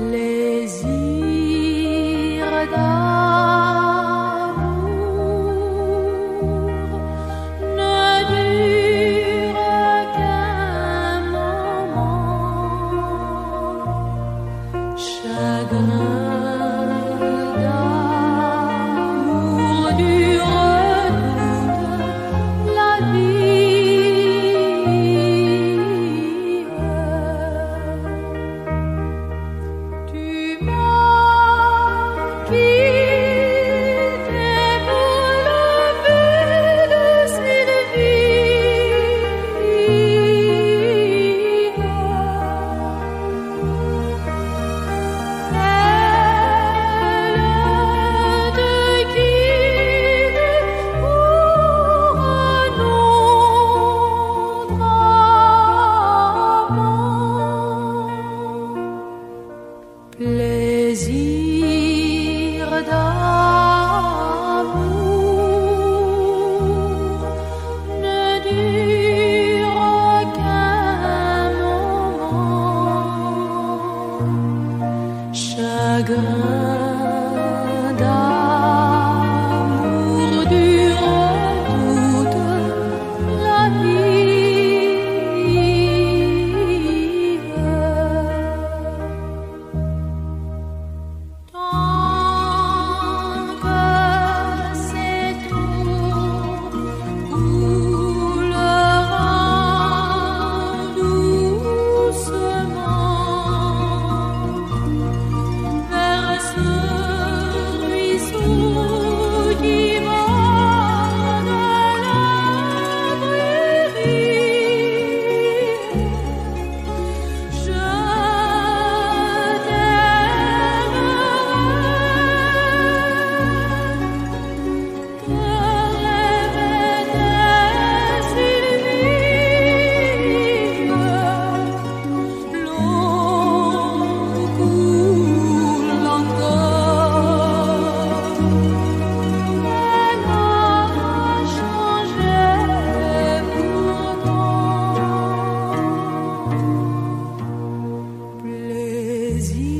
Plaisir d'amour ne dure qu'un moment. Chagrin d'amour dure toute la vie. Tu m'as quitté pour le vœu de Sylvie. Elle te quitte pour un autre amant. Plaisir d'amour ne dure qu'un moment. Chagrin d'amour dure toute la vie. Tant que ces tours couleront doucement vers ce ruisseau qui borde la prairie, je plaisir